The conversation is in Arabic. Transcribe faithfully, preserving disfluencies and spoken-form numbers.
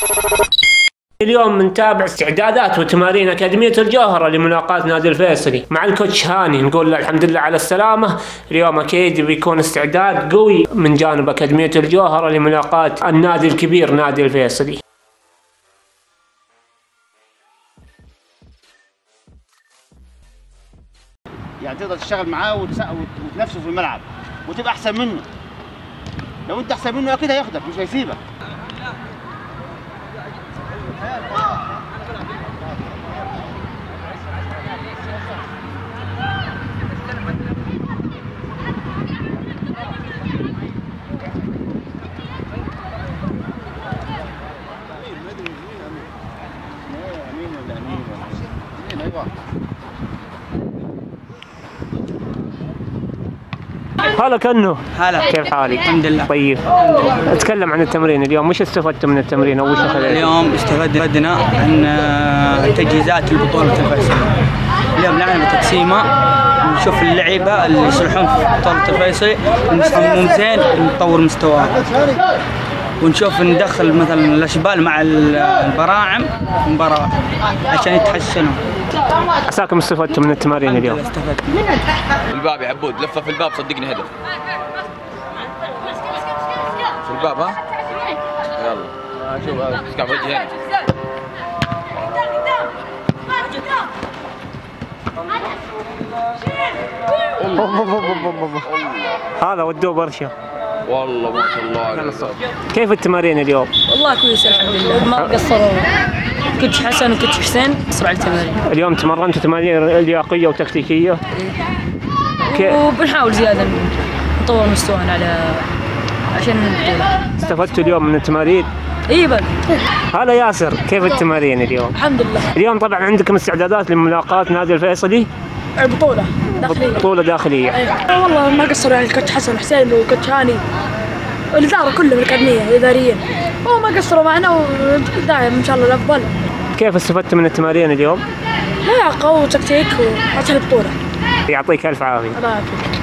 اليوم نتابع استعدادات وتمارين أكاديمية الجوهرة لملاقاة نادي الفيصلي مع الكوتش هاني. نقول له الحمد لله على السلامة. اليوم أكيد بيكون استعداد قوي من جانب أكاديمية الجوهرة لملاقاة النادي الكبير نادي الفيصلي. يعني تقدر تشتغل معاه وتنافسه في الملعب وتبقى أحسن منه. لو أنت أحسن منه أكيد هياخدك مش هيسيبك. هلا كنو، هلا كيف حالك؟ الحمد لله طيب. اتكلم عن التمرين اليوم، وش استفدت من التمرين او وش اخذت؟ اليوم استفدنا عن تجهيزات البطولة الفيصلي. اليوم لعبنا تقسيمة نشوف اللعيبة اللي يصلحون في بطولة الفيصلي ونصمم زين ونطور مستواهم، ونشوف ندخل مثلا الاشبال مع البراعم في المباراة عشان يتحسنوا. عساكم استفدتوا من التمارين اليوم؟ استفدت. الباب يا عبود، لفه في الباب صدقني هدف. في الباب ها؟ يلا شوف اسكع وجهي هنا. هذا ودوه برشا والله ما شاء الله عليه. كيف التمارين اليوم؟ والله كويس الحمد لله، ما قصروا. كنت حسن وكنت حسين قصروا على التمارين. اليوم تمرنتوا تمارين لياقيه وتكتيكيه؟ إيه. وبنحاول زياده نطور مستوانا على عشان البطوله. استفدتوا اليوم من التمارين؟ اي بل. هلا ياسر، كيف التمارين اليوم؟ الحمد لله. اليوم طبعا عندكم استعدادات لملاقاة نادي الفيصلي؟ البطوله داخليه. بطولة داخلية. أيه. والله ما قصروا يعني الكوتش حسن حسين وكوتش هاني والإدارة كلهم الأكاديمية الإداريين، وما قصروا معنا وداعم إن شاء الله الأفضل. كيف استفدت من التمارين اليوم؟ لياقة وتكتيك وعشان البطولة. يعطيك ألف عافية. الله يعافيك.